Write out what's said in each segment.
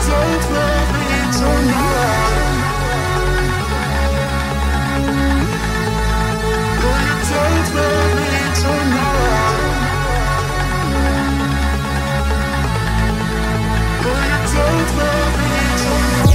don't love me tonight. No, you don't love me tonight. No, you don't love me tonight.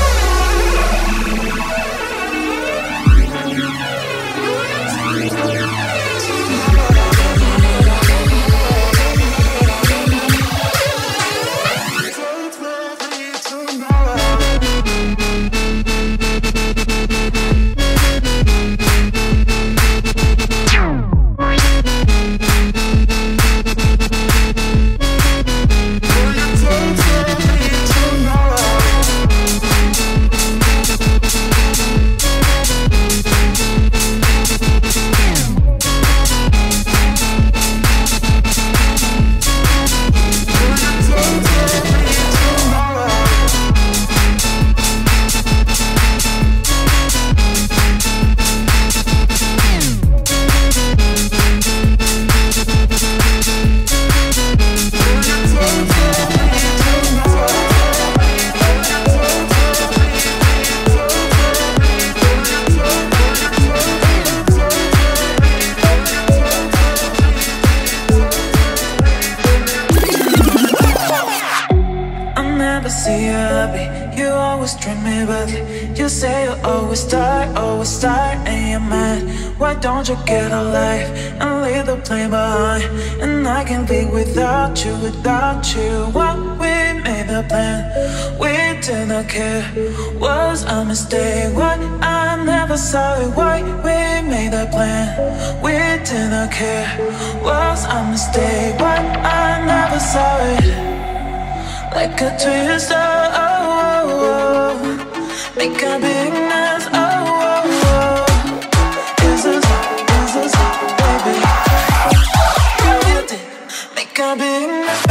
See you happy, you always treat me badly. You say you always tired, and you're mad. Why don't you get a life and leave the plane behind? And I can't be without you, Why we made the plan, we didn't care. Was a mistake, why I never saw it. Why we made the plan, we didn't care. Was a mistake, why I never saw it. Like a twister, make a big mess, Is this, baby? Girl, you did make a big mess.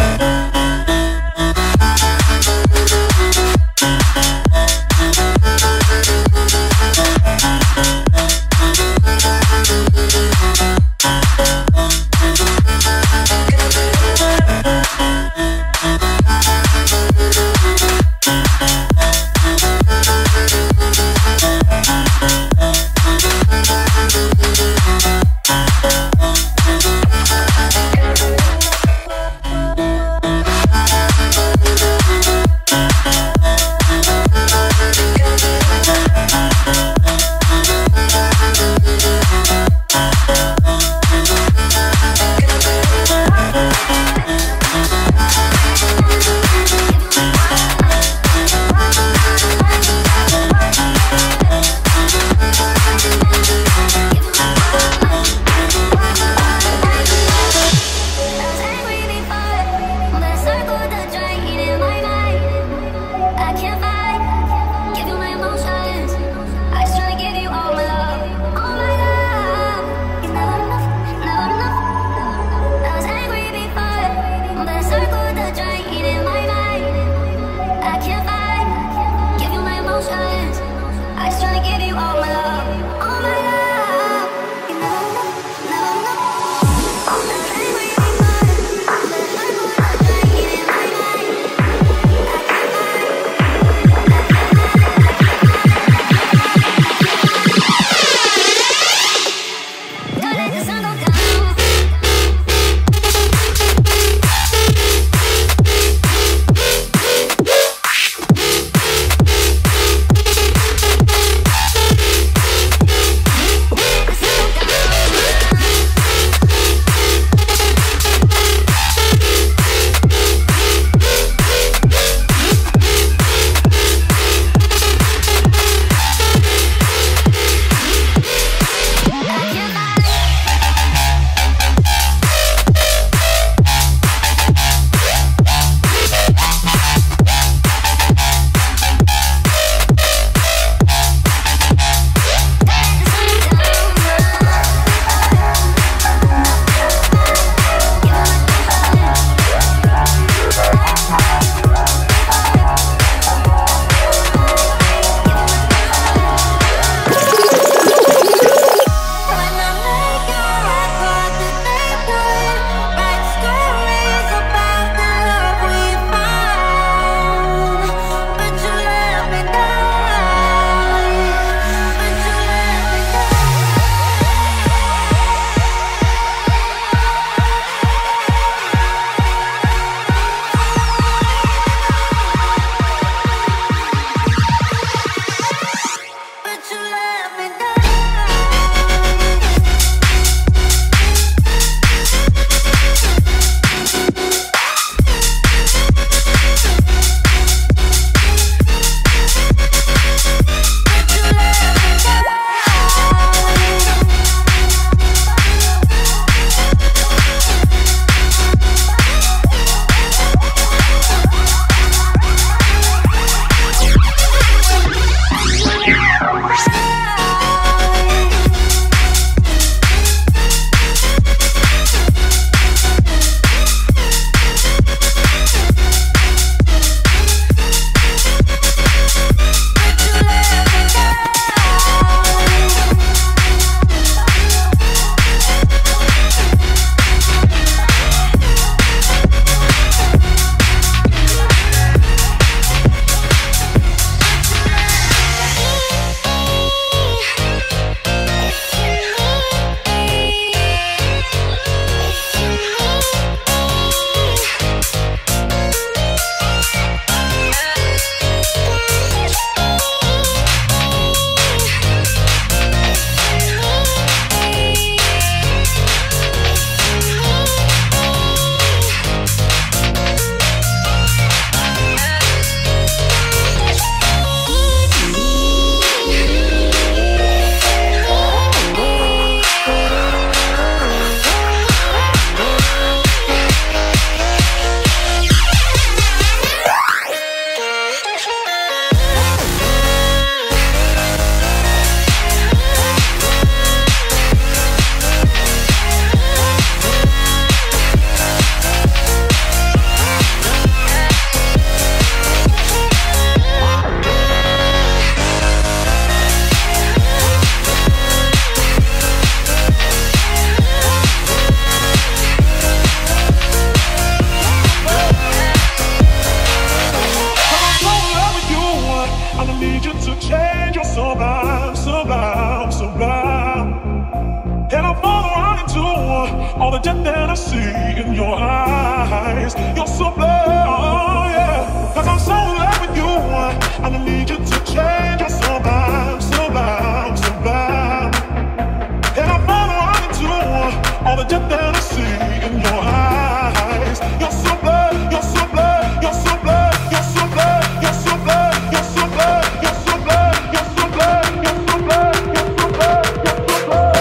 all the depth that I see in your eyes. You're so blind, oh yeah. Cause I'm so in love with you. I don't need you to change. You're sublime, sublime, sublime. And I'm falling into all the depth that I see in your eyes. You're so blind, you're so blind, you're so blind, you're so blind, you're so blind, you're so blind, you're so blind, you're so blind, you're so blind, you're so blind, you're so blind.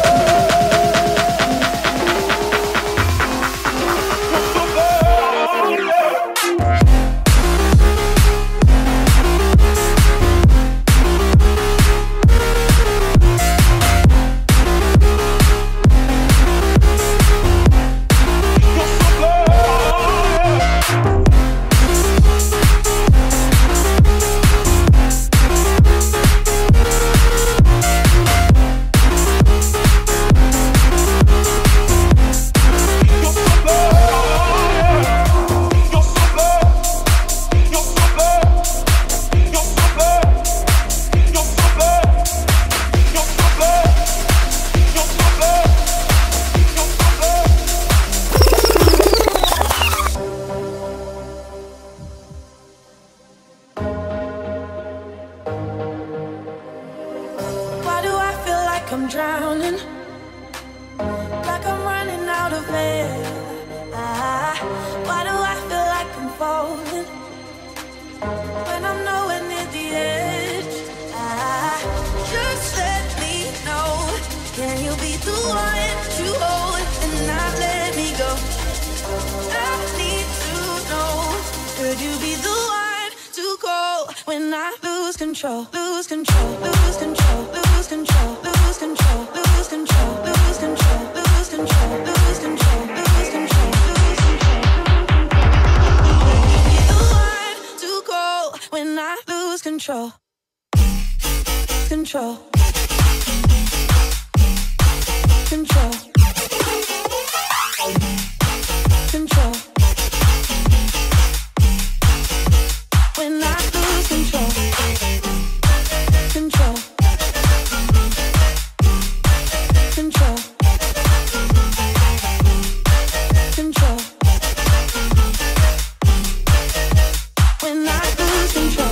I'm drowning, like I'm running out of air. Why do I feel like I'm falling when I'm nowhere near the edge? Just let me know, can you be the one to hold and not let me go? I need to know, could you be the one to go when I lose control, lose control, lose control, lose control, lose control, lose control, lose control, lose control, lose control, lose control, lose control. Be the one to go when I lose control, control, control, control. When I lose control, control, control, control. When I lose control.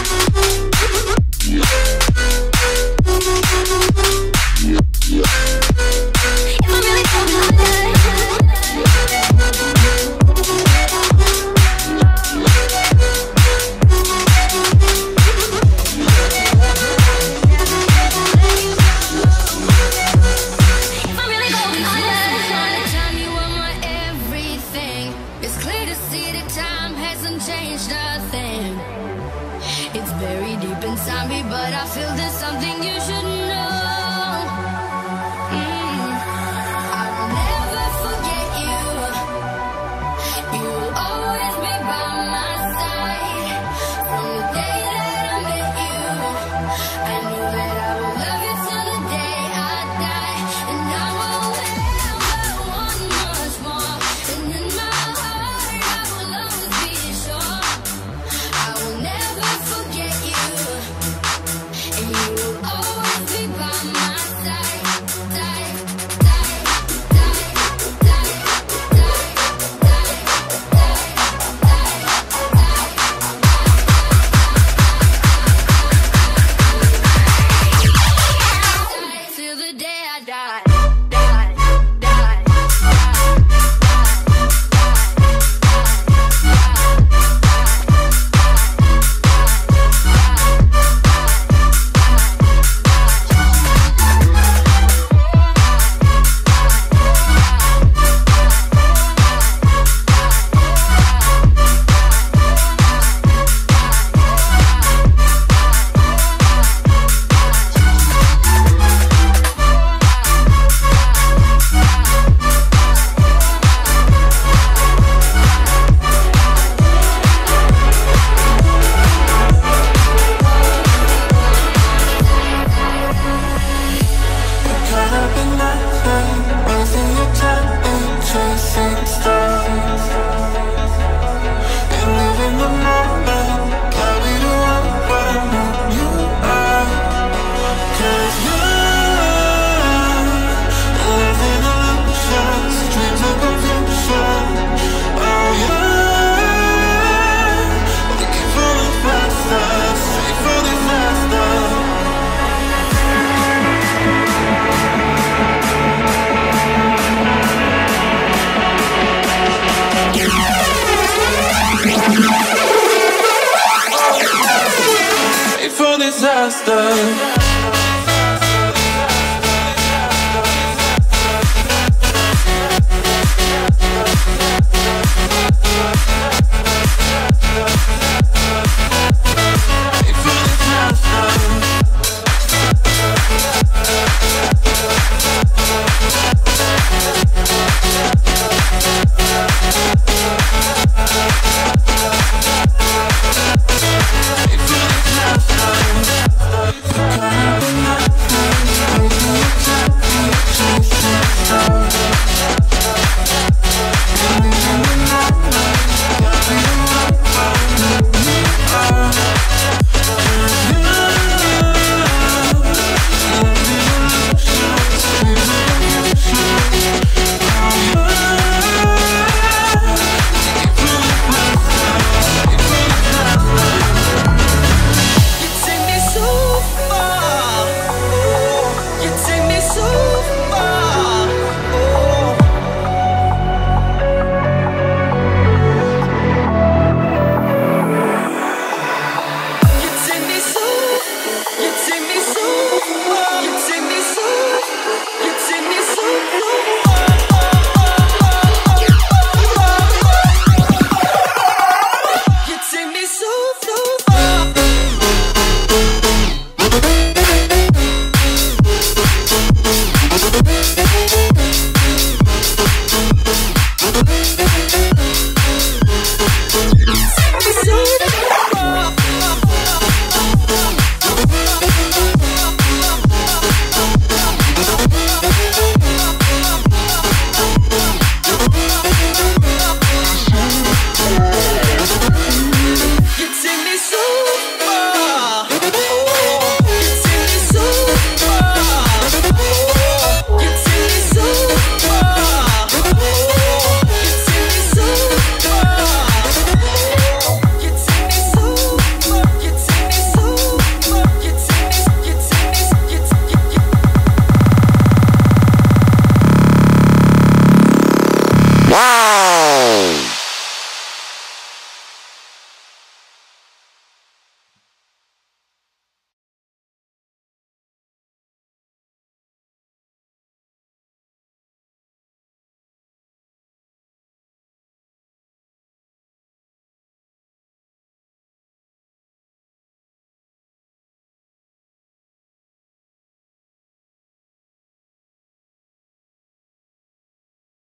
For disaster.